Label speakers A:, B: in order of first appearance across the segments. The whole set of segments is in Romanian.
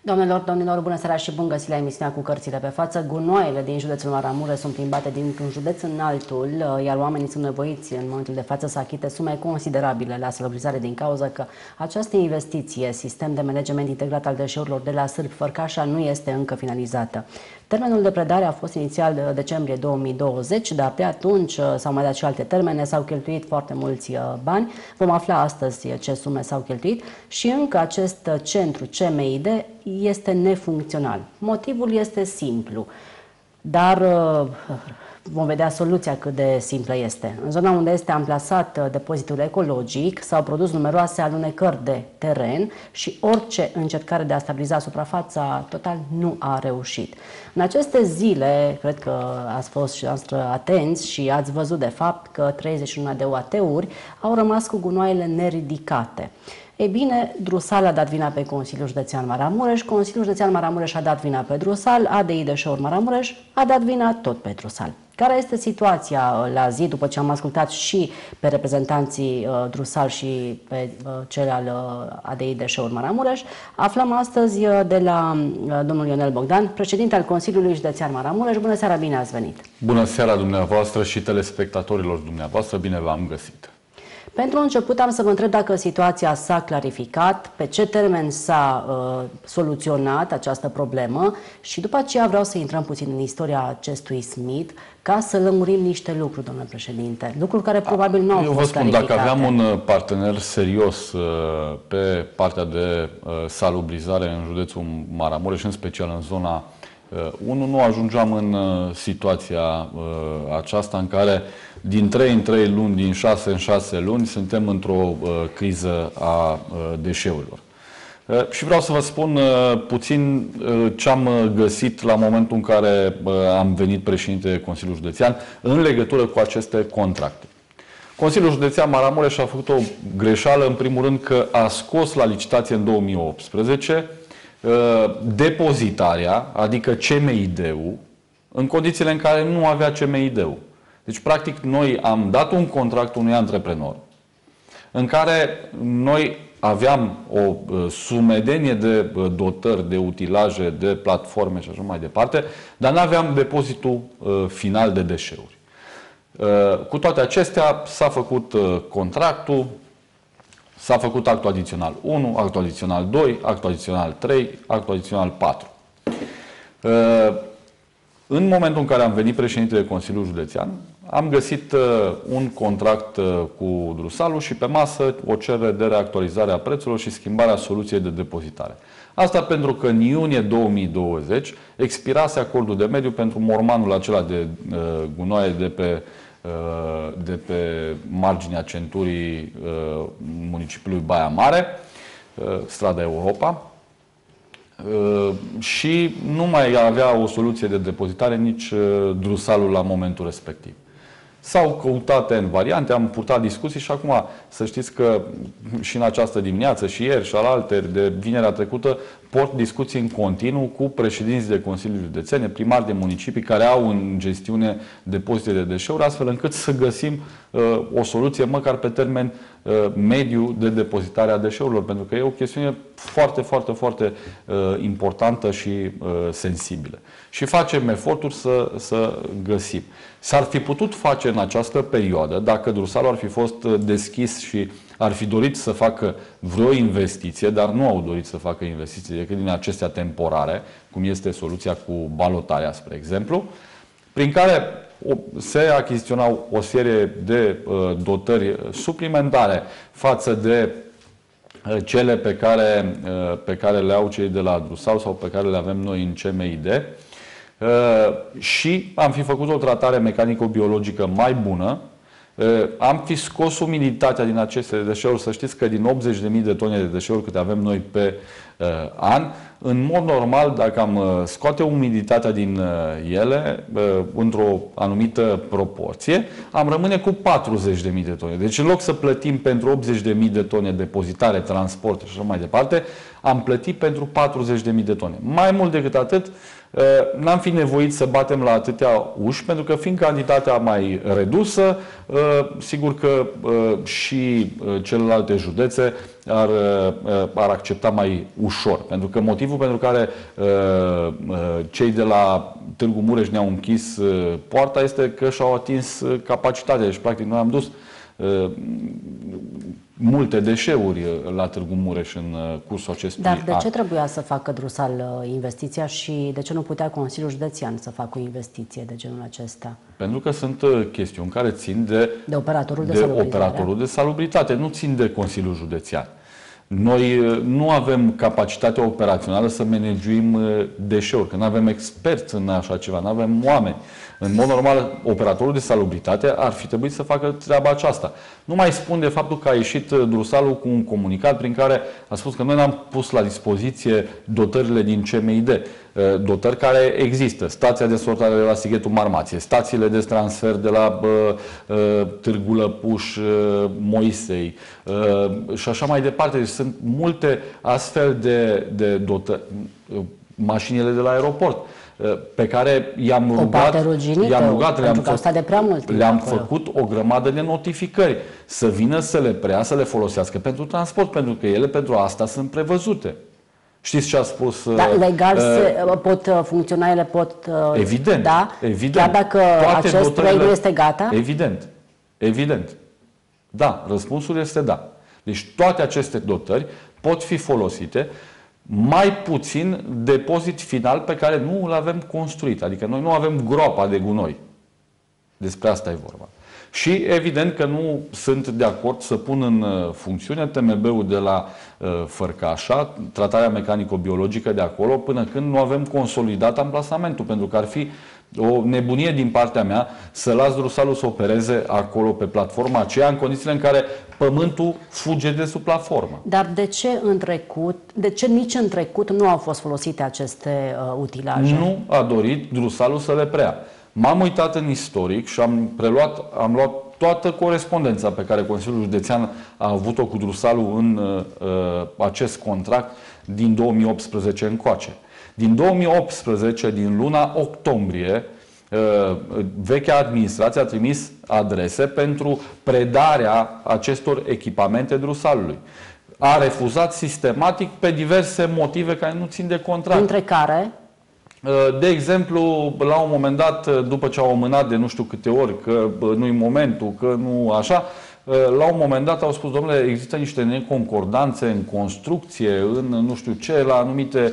A: Doamnelor, domnilor, bună seara și bun găsit la emisiunea Cu cărțile pe față. Gunoaiele din județul Maramureș sunt plimbate dintr-un județ în altul, iar oamenii sunt nevoiți în momentul de față să achite sume considerabile la salubrizare din cauza că această investiție, sistem de management integrat al deșeurilor de la Sârb Fărcașa, nu este încă finalizată. Termenul de predare a fost inițial decembrie 2020, dar pe atunci s-au mai dat și alte termene, s-au cheltuit foarte mulți bani. Vom afla astăzi ce sume s-au cheltuit și încă acest centru CMID este nefuncțional. Motivul este simplu, dar vom vedea soluția cât de simplă este. În zona unde este amplasat depozitul ecologic s-au produs numeroase alunecări de teren și orice încercare de a stabiliza suprafața total nu a reușit. În aceste zile, cred că ați fost și noastră atenți și ați văzut de fapt că 31 de UAT-uri au rămas cu gunoaiele neridicate. Ei bine, Drusal a dat vina pe Consiliul Județean Maramureș, Consiliul Județean Maramureș a dat vina pe Drusal, ADI Deșeuri Maramureș a dat vina tot pe Drusal. Care este situația la zi, după ce am ascultat și pe reprezentanții Drusal și pe cel al ADI Deșeuri Maramureș? Aflăm astăzi de la domnul Ionel Bogdan, președinte al Consiliului Județean Maramureș. Bună seara, bine ați venit! Bună seara dumneavoastră și telespectatorilor dumneavoastră, bine v-am găsit! Pentru început am să vă întreb dacă situația s-a clarificat, pe ce termen s-a soluționat această problemă și după aceea vreau să intrăm puțin în istoria acestui SMIT ca să lămurim niște lucruri, domnule președinte, lucruri care probabil nu au fost clarificate.
B: Dacă aveam un partener serios pe partea de salubrizare în județul Maramureș, în special în zona 1, nu ajungeam în situația aceasta în care din 3 în 3 luni, din 6 în 6 luni, suntem într-o criză a deșeurilor. Și vreau să vă spun puțin ce am găsit la momentul în care am venit președinte Consiliului Județean în legătură cu aceste contracte. Consiliul Județean Maramureș a făcut o greșeală, în primul rând că a scos la licitație în 2018 depozitarea, adică CMID-ul, în condițiile în care nu avea CMID-ul. Deci, practic, noi am dat un contract unui antreprenor în care noi aveam o sumedenie de dotări, de utilaje, de platforme și așa mai departe, dar nu aveam depozitul final de deșeuri. Cu toate acestea, s-a făcut contractul, s-a făcut actul adițional 1, actul adițional 2, actul adițional 3, actul adițional 4. În momentul în care am venit președintele Consiliului Județean, am găsit un contract cu Drusalul și pe masă o cerere de reactualizare a prețurilor și schimbarea soluției de depozitare. Asta pentru că în iunie 2020 expirase acordul de mediu pentru mormanul acela de gunoaie de pe marginea centurii municipiului Baia Mare, strada Europa, și nu mai avea o soluție de depozitare nici Drusalul la momentul respectiv. S-au căutat în variante, am purtat discuții și acum să știți că și în această dimineață, și ieri și alaltăieri, de vinerea trecută, port discuții în continuu cu președinți de Consilii Județene, primari de municipii care au în gestiune depozite de deșeuri, astfel încât să găsim o soluție măcar pe termen mediu de depozitare a deșeurilor, pentru că e o chestiune foarte, foarte, foarte importantă și sensibilă. Și facem eforturi să găsim. S-ar fi putut face în această perioadă, dacă Drusalul ar fi fost deschis și ar fi dorit să facă vreo investiție, dar nu au dorit să facă investiții decât din acestea temporare, cum este soluția cu balotarea, spre exemplu, prin care se achiziționau o serie de dotări suplimentare față de cele pe care le au cei de la Drusal sau pe care le avem noi în CMID, și am fi făcut o tratare mecanico-biologică mai bună, am fi scos umiditatea din aceste deșeuri. Să știți că din 80.000 de tone de deșeuri câte avem noi pe an, în mod normal, dacă am scoate umiditatea din ele într-o anumită proporție, am rămâne cu 40.000 de tone. Deci în loc să plătim pentru 80.000 de tone depozitare, transport și așa mai departe, am plătit pentru 40.000 de tone. Mai mult decât atât, n-am fi nevoit să batem la atâtea uși, pentru că fiind cantitatea mai redusă, sigur că și celelalte județe ar accepta mai ușor. Pentru că motivul pentru care cei de la Târgu Mureș ne-au închis poarta este că și-au atins capacitatea. Deci, practic, noi am dus multe deșeuri la Târgu Mureș în cursul acestui an.
A: Dar de ce trebuia să facă Drusal investiția și de ce nu putea Consiliul Județean să facă o investiție de genul acesta?
B: Pentru că sunt chestiuni care țin de
A: operatorul
B: de salubritate, nu țin de Consiliul Județean. Noi nu avem capacitatea operațională să managuim deșeuri, că nu avem experți în așa ceva, nu avem oameni. În mod normal, operatorul de salubritate ar fi trebuit să facă treaba aceasta. Nu mai spun de faptul că a ieșit Drusalul cu un comunicat prin care a spus că noi n-am pus la dispoziție dotările din CMID. Dotări care există. Stația de sortare de la Sighetul Marmației, stațiile de transfer de la Târgu Lăpuș, Moisei și așa mai departe. Deci sunt multe astfel de dotări. Mașinile de la aeroport pe care i-am rugat, le-am făcut o grămadă de notificări să vină să le preia, să le folosească pentru transport, pentru că ele pentru asta sunt prevăzute. Știți ce a spus?
A: Da, legal funcționarele pot...
B: Evident,
A: da?
B: Evident.
A: Chiar dacă acest proiect nu este gata?
B: Evident. Evident. Da, răspunsul este da. Deci toate aceste dotări pot fi folosite, mai puțin depozit final pe care nu îl avem construit. Adică noi nu avem groapa de gunoi. Despre asta e vorba. Și evident că nu sunt de acord să pun în funcțiune TMB-ul de la Fărcașa, tratarea mecanico-biologică de acolo, până când nu avem consolidat amplasamentul, pentru că ar fi o nebunie din partea mea să las Drusalul să opereze acolo pe platforma aceea, în condițiile în care pământul fuge de sub platformă.
A: Dar de ce nici în trecut nu au fost folosite aceste utilaje?
B: Nu a dorit Drusalul să le preia. M-am uitat în istoric și am luat toată corespondența pe care Consiliul Județean a avut-o cu Drusalul în acest contract din 2018 încoace. Din 2018, din luna octombrie, vechea administrație a trimis adrese pentru predarea acestor echipamente Drusalului. A refuzat sistematic pe diverse motive care nu țin de contract.
A: Între care?
B: De exemplu, la un moment dat, după ce au amânat de nu știu câte ori, că nu-i momentul, că nu așa, la un moment dat au spus, domnule, există niște neconcordanțe în construcție, în nu știu ce, la anumite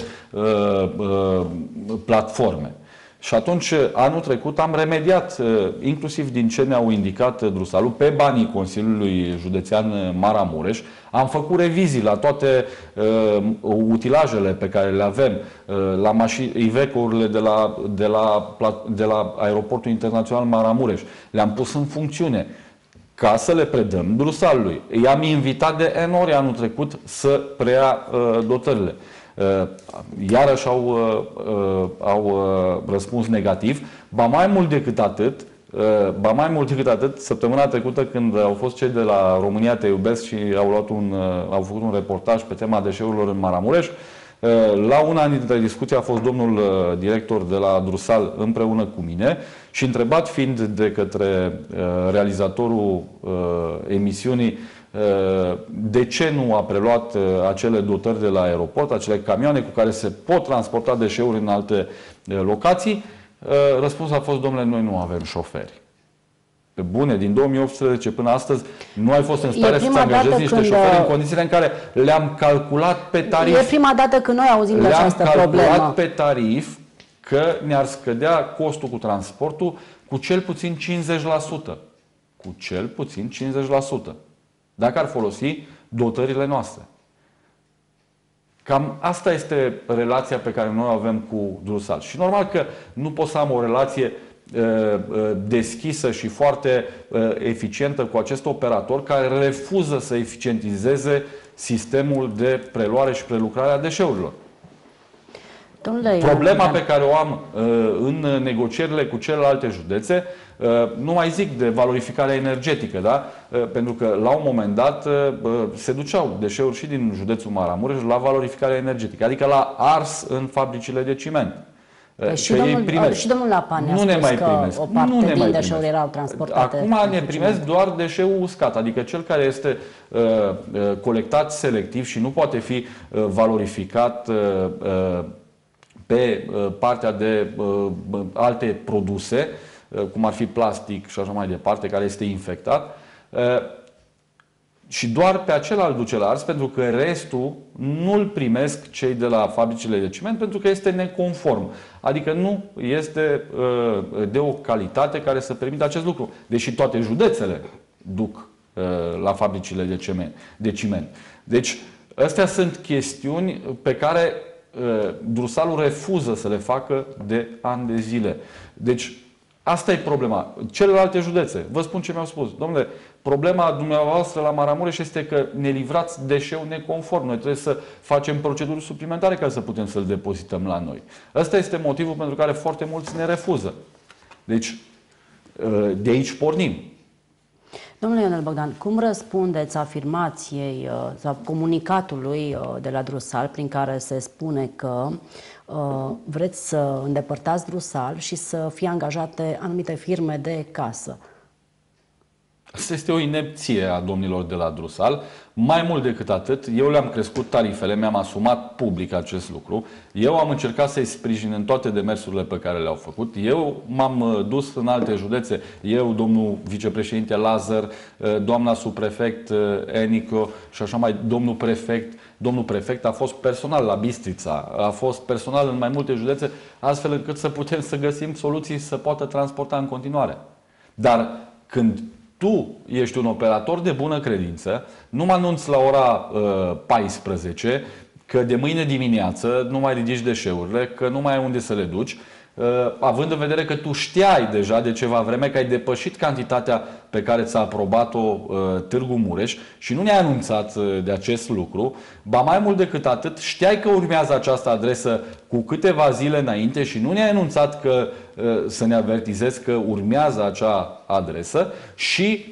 B: platforme. Și atunci, anul trecut, am remediat, inclusiv din ce ne-au indicat Drusalul, pe banii Consiliului Județean Maramureș. Am făcut revizii la toate utilajele pe care le avem, la Iveco-urile de la Aeroportul Internațional Maramureș. Le-am pus în funcțiune ca să le predăm Drusalului. I-am invitat de N ori anul trecut să preia dotările. Iarăși au răspuns negativ. Ba mai mult decât atât, săptămâna trecută când au fost cei de la România Te Iubesc și au făcut un reportaj pe tema deșeurilor în Maramureș, la una dintre discuții a fost domnul director de la Drusal împreună cu mine și întrebat fiind de către realizatorul emisiunii de ce nu a preluat acele dotări de la aeroport, acele camioane cu care se pot transporta deșeuri în alte locații, răspunsul a fost, domnule, noi nu avem șoferi. Pe bune, din 2018 până astăzi nu ai fost în stare să-ți angajezi niște șoferi în condițiile în care le-am calculat pe tarif.
A: E prima dată când noi auzim de această problemă.
B: Le-am calculat pe tarif că ne-ar scădea costul cu transportul cu cel puțin 50%. Cu cel puțin 50%. Dacă ar folosi dotările noastre. Cam asta este relația pe care noi o avem cu Drusal. Și normal că nu pot să am o relație deschisă și foarte eficientă cu acest operator care refuză să eficientizeze sistemul de preluare și prelucrare a deșeurilor. Problema pe care o am în negocierile cu celelalte județe, nu mai zic de valorificarea energetică, da? Pentru că la un moment dat se duceau deșeuri și din județul Maramureș la valorificarea energetică, adică la ars în fabricile de ciment.
A: Și domnul Lapan ne-a spus că o parte din deșeuri erau transportate.
B: Acum ne primesc doar deșeul uscat, adică cel care este colectat selectiv și nu poate fi valorificat pe partea de alte produse, cum ar fi plastic și așa mai departe, care este infectat. Și doar pe acela îl duce la ars, pentru că restul nu îl primesc cei de la fabricile de ciment, pentru că este neconform. Adică nu este de o calitate care să permită acest lucru. Deși toate județele duc la fabricile de ciment. Deci, astea sunt chestiuni pe care Drusalul refuză să le facă de ani de zile. Deci, asta e problema. Celelalte județe, vă spun ce mi-au spus. Domnule, problema dumneavoastră la Maramureș este că ne livrați deșeu neconform. Noi trebuie să facem proceduri suplimentare ca să putem să-l depozităm la noi. Ăsta este motivul pentru care foarte mulți ne refuză. Deci, de aici pornim.
A: Domnule Ionel Bogdan, cum răspundeți afirmației sau comunicatului de la Drusal prin care se spune că vreți să îndepărtați Drusal și să fie angajate anumite firme de casă?
B: Asta este o inepție a domnilor de la Drusal. Mai mult decât atât, eu le-am crescut tarifele, mi-am asumat public acest lucru. Eu am încercat să-i sprijin în toate demersurile pe care le-au făcut. Eu m-am dus în alte județe. Eu, domnul vicepreședinte Lazar, doamna subprefect Enico și așa mai, domnul prefect a fost personal la Bistrița, a fost personal în mai multe județe, astfel încât să putem să găsim soluții să poată transporta în continuare. Dar când tu ești un operator de bună credință, nu mă anunți la ora 14 că de mâine dimineață nu mai ridici deșeurile, că nu mai ai unde să le duci, având în vedere că tu știai deja de ceva vreme că ai depășit cantitatea pe care ți-a aprobat-o Târgu Mureș și nu ne-ai anunțat de acest lucru, ba mai mult decât atât, știai că urmează această adresă cu câteva zile înainte și nu ne-ai anunțat că să ne avertizezi că urmează acea adresă și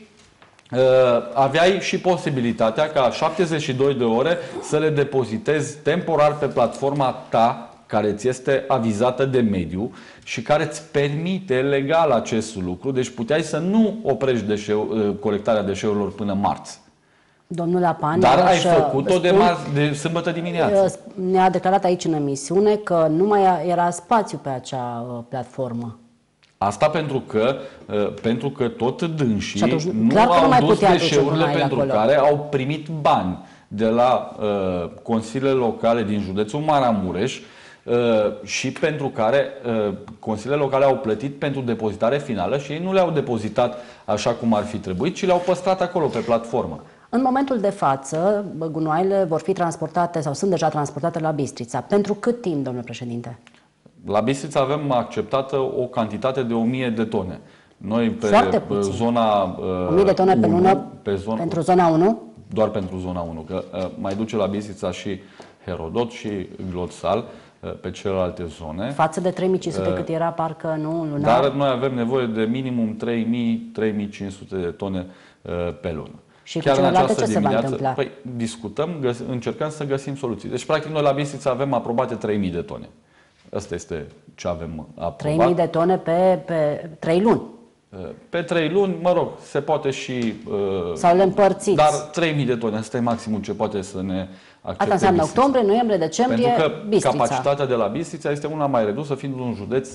B: aveai și posibilitatea ca 72 de ore să le depozitezi temporar pe platforma ta care ți este avizată de mediu și care îți permite legal acest lucru. Deci puteai să nu oprești colectarea deșeurilor până marți.
A: Domnul Lapan,
B: dar ai făcut-o de sâmbătă dimineață.
A: Ne-a declarat aici în emisiune că nu mai era spațiu pe acea platformă.
B: Asta pentru că tot dânșii nu au dus deșeurile pentru care au primit bani de la consiliile locale din județul Maramureș și pentru care consiliile locale au plătit pentru depozitare finală și ei nu le-au depozitat așa cum ar fi trebuit, ci le-au păstrat acolo pe platformă.
A: În momentul de față, gunoaiele vor fi transportate sau sunt deja transportate la Bistrița. Pentru cât timp, domnule președinte?
B: La Bistrița avem acceptată o cantitate de 1000 de tone. Noi pe zona
A: 1000 de tone pe lună pentru zona 1?
B: Doar pentru zona 1, că mai duce la Bistrița și Herodot și Glotsal pe celelalte zone.
A: Față de 3500 cât era parcă nu lunar?
B: Dar noi avem nevoie de minimum 3000-3500 de tone pe lună.
A: Și chiar cu celelalte ce se va întâmpla?
B: Păi, discutăm, încercăm să găsim soluții. Deci, practic, noi la Bistrița avem aprobate 3000 de tone. Asta este ce avem aprobat.
A: 3000 de tone pe 3 luni.
B: Pe 3 luni, mă rog, se poate și...
A: sau le împărțiți.
B: Dar 3000 de tone, asta e maximul ce poate să ne accepte.
A: Asta înseamnă
B: Bistrița.
A: Octombrie, noiembrie, decembrie,
B: Pentru că
A: Bistrița.
B: capacitatea de la Bistrița este una mai redusă, fiind un județ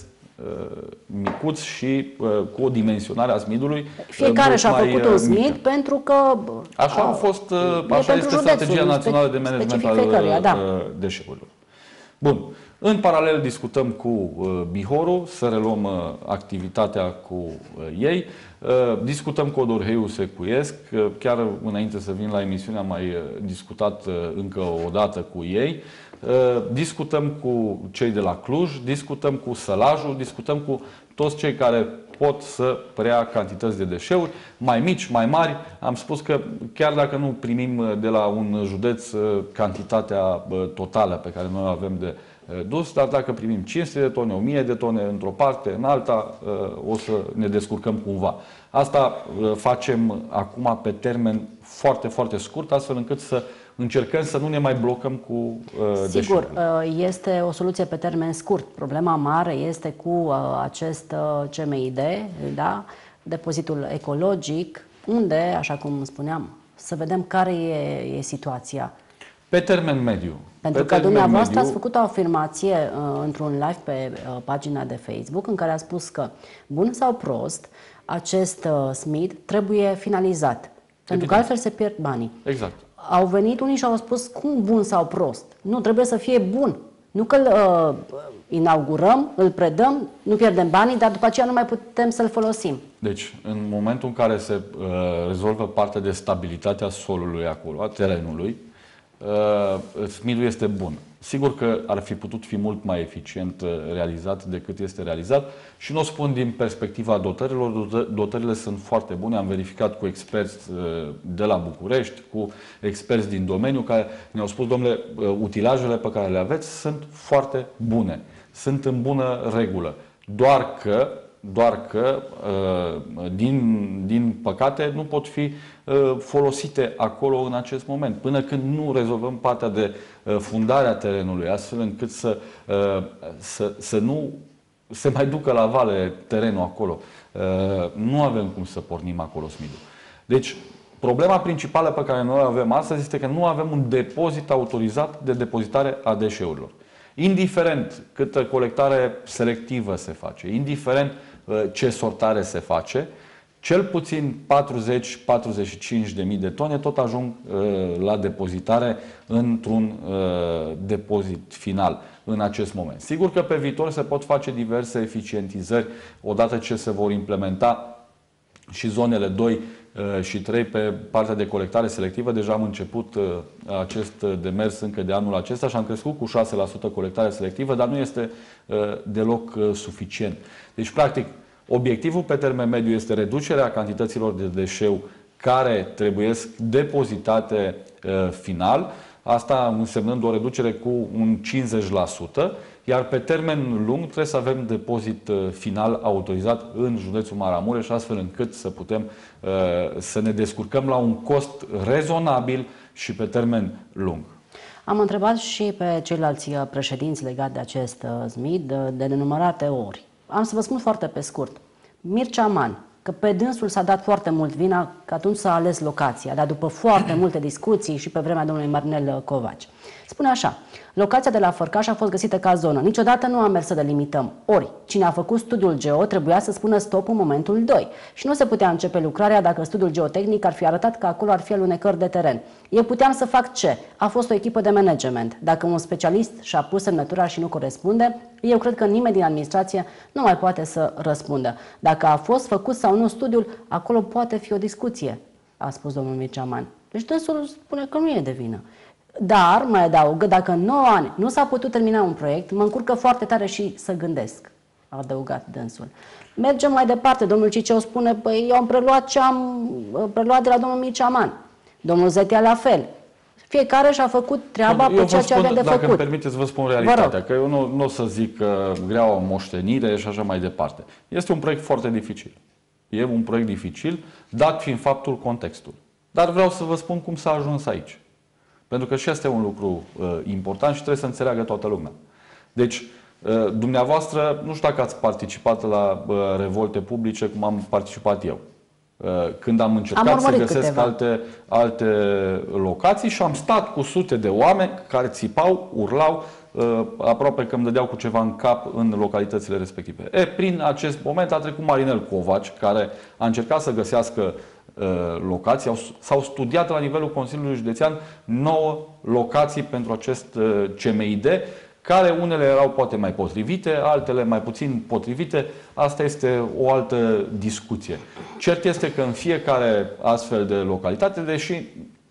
B: micuț și cu o dimensionare a SMID-ului.
A: Fiecare și-a făcut un SMID pentru că...
B: Așa a fost, așa este strategia națională de management al deșeurilor. Bun. În paralel discutăm cu Bihorul să reluăm activitatea cu ei. Discutăm cu Odorheiu Secuiesc. Chiar înainte să vin la emisiune am mai discutat încă o dată cu ei. Discutăm cu cei de la Cluj, discutăm cu Sălajul, discutăm cu toți cei care pot să preia cantități de deșeuri, mai mici, mai mari. Am spus că chiar dacă nu primim de la un județ cantitatea totală pe care noi o avem de dus, dar dacă primim 500 de tone, 1000 de tone într-o parte, în alta, o să ne descurcăm cumva. Asta facem acum pe termen foarte, foarte scurt, astfel încât să încercăm să nu ne mai blocăm cu
A: Sigur,
B: deșeurile.
A: este o soluție pe termen scurt. Problema mare este cu acest CMID, da? Depozitul ecologic, unde, așa cum spuneam, să vedem care e situația.
B: Pe termen mediu.
A: Pentru că dumneavoastră ați făcut o afirmație într-un live pe pagina de Facebook în care a spus că, bun sau prost, acest SMID trebuie finalizat. Pentru că altfel se pierd banii.
B: Exact.
A: Au venit unii și au spus, cum bun sau prost? Nu, trebuie să fie bun. Nu că îl inaugurăm, îl predăm, nu pierdem banii, dar după aceea nu mai putem să-l folosim.
B: Deci, în momentul în care se rezolvă partea de stabilitate a solului acolo, a terenului, SMID-ul este bun. Sigur că ar fi putut fi mult mai eficient realizat decât este realizat și nu o spun din perspectiva dotărilor. Dotările sunt foarte bune. Am verificat cu experți de la București, cu experți din domeniu care ne-au spus, domnule, utilajele pe care le aveți sunt foarte bune. Sunt în bună regulă. Doar că din păcate, nu pot fi folosite acolo în acest moment, până când nu rezolvăm partea de fundare a terenului, astfel încât să nu se mai ducă la vale terenul acolo. Nu avem cum să pornim acolo SMID-ul. Deci, problema principală pe care noi o avem astăzi este că nu avem un depozit autorizat de depozitare a deșeurilor. Indiferent câtă colectare selectivă se face, indiferent ce sortare se face, cel puțin 40-45 de mii de tone tot ajung la depozitare într-un depozit final în acest moment. Sigur că pe viitor se pot face diverse eficientizări odată ce se vor implementa și zonele 2 și 3 pe partea de colectare selectivă. Deja am început acest demers încă de anul acesta și am crescut cu 6% colectare selectivă, dar nu este deloc suficient. Deci, practic, obiectivul pe termen mediu este reducerea cantităților de deșeu care trebuie depozitate final, asta însemnând o reducere cu un 50%, iar pe termen lung trebuie să avem depozit final autorizat în județul Maramureș, astfel încât să putem să ne descurcăm la un cost rezonabil și pe termen lung.
A: Am întrebat și pe ceilalți președinți legat de acest SMID de nenumărate ori. Am să vă spun foarte pe scurt. Mircea Man, că pe dânsul s-a dat foarte mult vina, că atunci s-a ales locația, dar după foarte multe discuții și pe vremea domnului Marinel Covaci. Spune așa, locația de la Fărcaș a fost găsită ca zonă. Niciodată nu am mers să delimitam. Ori, cine a făcut studiul geo trebuia să spună stop în momentul 2. Și nu se putea începe lucrarea dacă studiul geotehnic ar fi arătat că acolo ar fi alunecări de teren. Eu puteam să fac ce? A fost o echipă de management. Dacă un specialist și-a pus semnătura și nu corespunde, eu cred că nimeni din administrație nu mai poate să răspundă. Dacă a fost făcut sau nu studiul, acolo poate fi o discuție, a spus domnul Mircea Man. Deci dânsul spune că nu e de vină. Dar, mai adaugă, dacă în 9 ani nu s-a putut termina un proiect, mă încurcă foarte tare și să gândesc, a adăugat dânsul. Mergem mai departe. Domnul Ciceu spune, păi eu am preluat ce am preluat de la domnul Mircea Man. Domnul Zetea la fel. Fiecare și-a făcut treaba pe ceea ce avea de făcut.
B: Dacă îmi permiteți, vă spun realitatea, că eu nu o să zic că grea o moștenire și așa mai departe. Este un proiect foarte dificil. E un proiect dificil, dat fiind faptul contextul. Dar vreau să vă spun cum s-a ajuns aici. Pentru că și asta e un lucru important și trebuie să înțeleagă toată lumea. Deci, dumneavoastră, nu știu dacă ați participat la revolte publice cum am participat eu. Când am încercat să găsesc alte locații și am stat cu sute de oameni care țipau, urlau, aproape că îmi dădeau cu ceva în cap în localitățile respective. Prin acest moment a trecut Marinel Covaci, care a încercat să găsească locații. S-au studiat la nivelul Consiliului Județean 9 locații pentru acest CMID, care unele erau poate mai potrivite, altele mai puțin potrivite. Asta este o altă discuție. Cert este că în fiecare astfel de localitate, deși,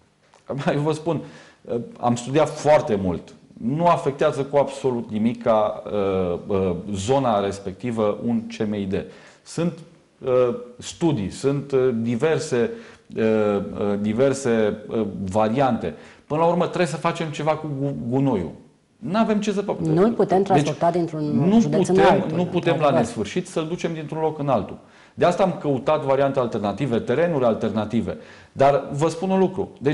B: eu vă spun, am studiat foarte mult, nu afectează cu absolut nimic zona respectivă un CMID. Sunt studii, sunt diverse variante. Până la urmă trebuie să facem ceva cu gunoiul. Nu avem ce să facem.
A: Nu îl putem transporta dintr-un județ în altul.
B: Nu putem la nesfârșit să-l ducem dintr-un loc în altul. De asta am căutat variante alternative, terenuri alternative. Dar vă spun un lucru. Deci,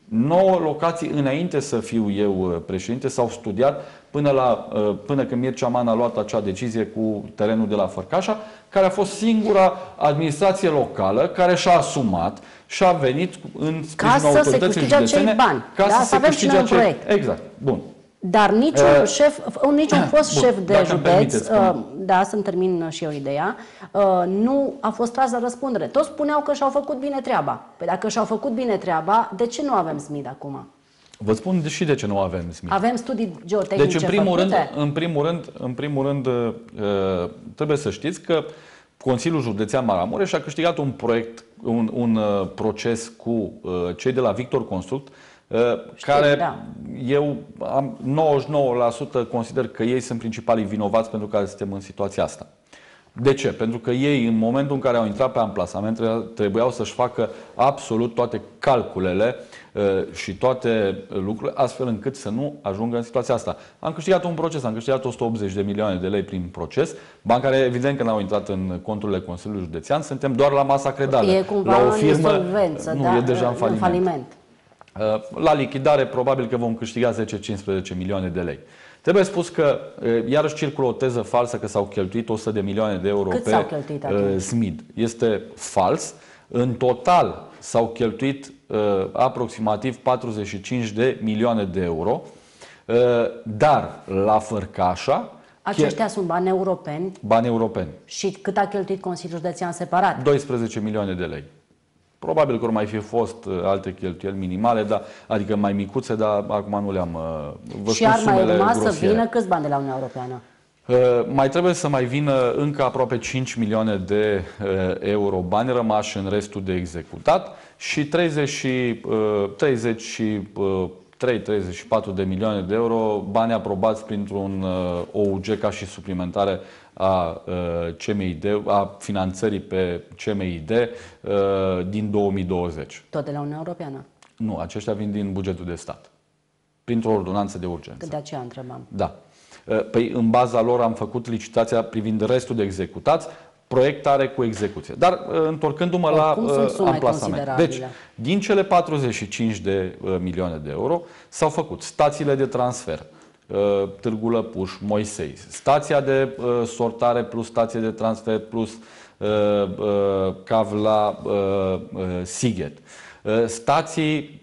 B: 9 locații înainte să fiu eu președinte s-au studiat până când Mircea Man a luat acea decizie cu terenul de la Fărcașa, care a fost singura administrație locală care și-a asumat și a venit în sprijinul autorității județene
A: bani.
B: Ca să se câștige acei bani. Exact. Bun.
A: Dar niciun fost șef de județ, să-mi termin și eu ideea, nu a fost tras la răspundere. Toți spuneau că și-au făcut bine treaba. Păi dacă și-au făcut bine treaba, de ce nu avem SMID acum?
B: Vă spun și de ce nu avem SMID.
A: Avem studii geotehnice
B: deci, în primul rând, trebuie să știți că Consiliul Județean Maramureș a câștigat un proces cu cei de la Victor Construct, care eu am 99% consider că ei sunt principalii vinovați pentru care suntem în situația asta. De ce? Pentru că ei, în momentul în care au intrat pe amplasament, trebuiau să-și facă absolut toate calculele și toate lucrurile, astfel încât să nu ajungă în situația asta. Am câștigat un proces, am câștigat 180 de milioane de lei prin proces, bani care evident că n-au intrat în conturile Consiliului Județean, suntem doar la masa credală.
A: E cumva
B: la o firmă,
A: în insolvență,
B: e deja în faliment. La lichidare probabil că vom câștiga 10-15 milioane de lei. Trebuie spus că iarăși circulă o teză falsă că s-au cheltuit 100 de milioane de euro pe SMID. Este fals. În total s-au cheltuit aproximativ 45 de milioane de euro, dar la Fărcașa...
A: Aceștia sunt bani europeni.
B: Bani europeni.
A: Și cât a cheltuit Consiliul Județean separat?
B: 12 milioane de lei. Probabil că ar mai fi fost alte cheltuieli minimale, adică mai micuțe, dar acum nu le-am văzut.
A: Și ar mai urma să vină câți bani de la Uniunea Europeană?
B: Mai trebuie să mai vină încă aproape 5 milioane de euro bani rămași în restul de executat și 34 de milioane de euro bani aprobați printr-un OUG ca și suplimentare a CMID, a finanțării pe CMID din 2020.
A: Tot de la Uniunea Europeană?
B: Nu, aceștia vin din bugetul de stat, printr-o ordonanță de urgență.
A: De aceea întrebam.
B: Da. Păi în baza lor am făcut licitația privind restul de executați, proiectare cu execuție. Dar întorcându-mă la amplasament. Deci, din cele 45 de milioane de euro s-au făcut stațiile de transfer, Târgu Lăpuș, Moisei, stația de sortare plus stație de transfer plus cav la Sighet, stații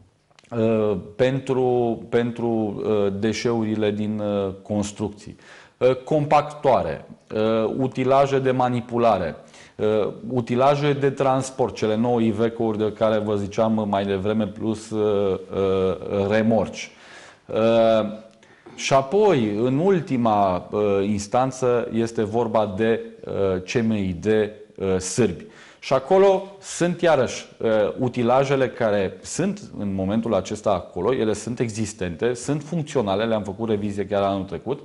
B: pentru deșeurile din construcții, compactoare, utilaje de manipulare, utilaje de transport, cele 9 Iveco-uri de care vă ziceam mai devreme, plus remorci. Și apoi, în ultima instanță, este vorba de CMID sârbi. Și acolo sunt iarăși utilajele care sunt în momentul acesta acolo, ele sunt existente, sunt funcționale, le-am făcut revizie chiar anul trecut,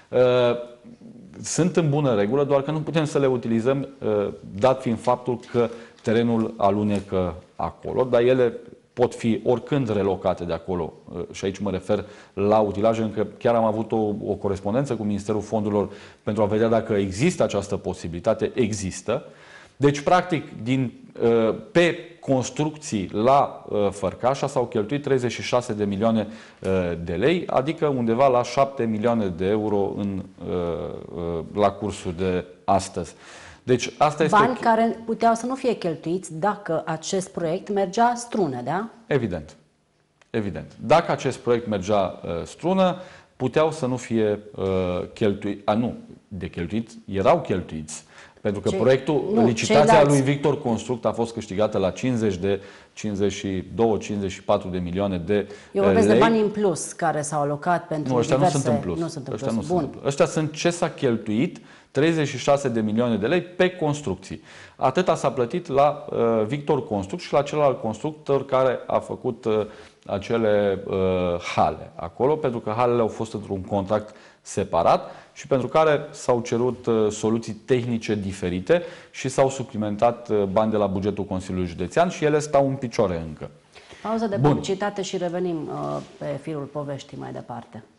B: sunt în bună regulă, doar că nu putem să le utilizăm, dat fiind faptul că terenul alunecă acolo, dar ele pot fi oricând relocate de acolo și aici mă refer la utilaje, încă chiar am avut o corespondență cu Ministerul Fondurilor pentru a vedea dacă există această posibilitate. Există. Deci, practic, pe construcții la Fărcașa s-au cheltuit 36 de milioane de lei, adică undeva la 7 milioane de euro la cursul de astăzi. Deci, asta este
A: bani care puteau să nu fie cheltuiți dacă acest proiect mergea strună, da?
B: Evident. Evident. Dacă acest proiect mergea strună, puteau să nu fie cheltuiți. De cheltuit, erau cheltuiți. Pentru că licitația lui Victor Construct a fost câștigată la 52-54 de milioane de lei.
A: Eu vorbesc de bani în plus care s-au alocat pentru
B: diverse...
A: Nu,
B: ăștia nu sunt în plus. Ăștia sunt ce s-a cheltuit, 36 de milioane de lei pe construcții. Atâta s-a plătit la Victor Construct și la celălalt constructor care a făcut acele hale acolo, pentru că halele au fost într-un contract separat și pentru care s-au cerut soluții tehnice diferite și s-au suplimentat bani de la bugetul Consiliului Județean și ele stau în picioare încă.
A: Pauză de publicitate și revenim pe firul poveștii mai departe.